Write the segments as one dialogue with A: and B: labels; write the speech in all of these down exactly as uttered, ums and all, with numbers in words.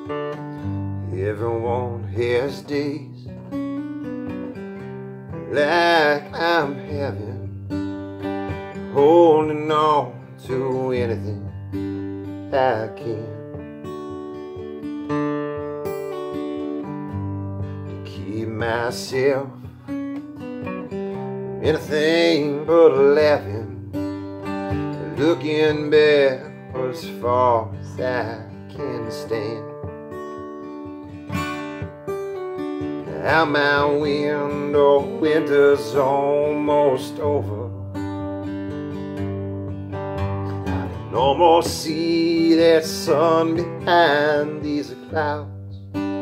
A: Everyone has days like I'm having, holding on to anything I can to keep myself anything but laughing, looking back as far as I can stand. Now my window winter's almost over. I can almost see that sun behind these clouds.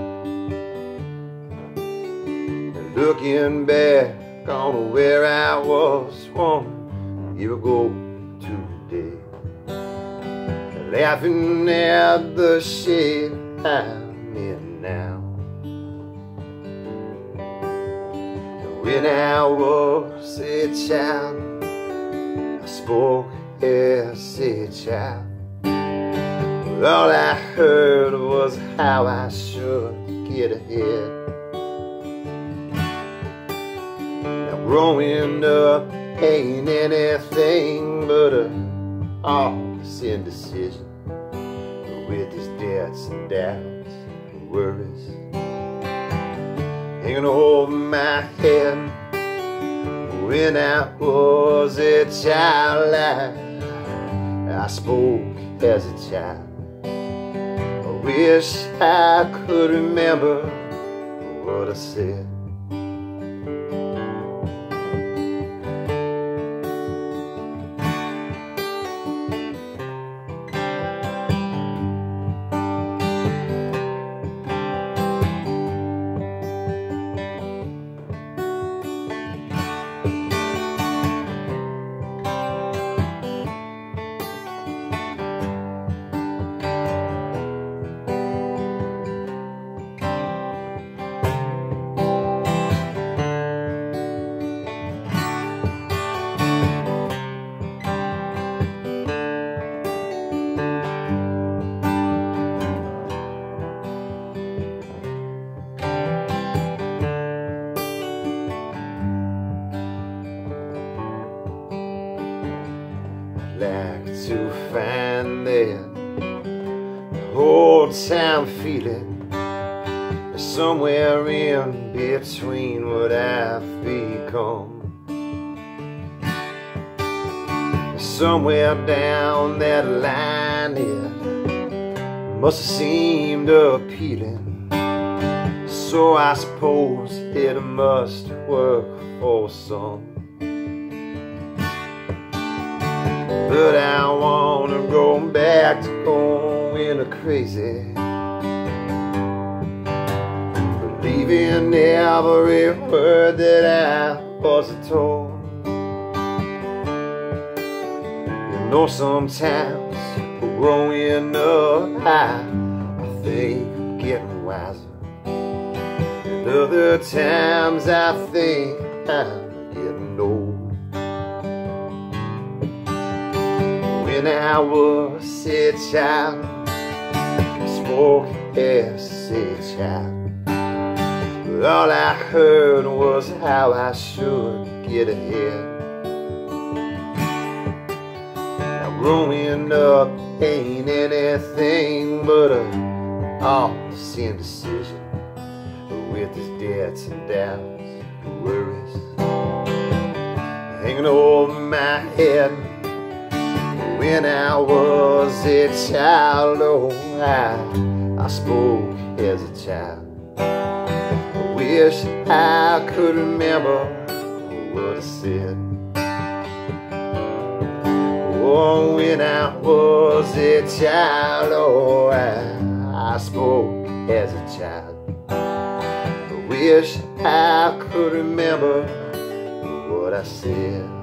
A: And looking back on where I was one year ago today, laughing at the shade I'm in now. When I was a child, I spoke as a child. All I heard was how I should get ahead. Now growing up ain't anything but a honest indecision, with these debts and doubts and worries hanging over my head. When I was a child, I, I spoke as a child. I wish I could remember what I said. Like to find that old time feeling somewhere in between what I've become. Somewhere down that line it must have seemed appealing, so I suppose it must work for some. But I wanna go back to going crazy, believing every word that I was told. You know, sometimes growing up I, I think I'm getting wiser, and other times I think I'm getting old. When I was a child, I spoke as a child. But all I heard was how I should get ahead. Now growing up ain't anything but a honest indecision, with his debts and doubts and worries hanging over my head. When I was a child, oh, I, I spoke as a child. I wish I could remember what I said. Oh, when I was a child, oh, I, I spoke as a child. I wish I could remember what I said.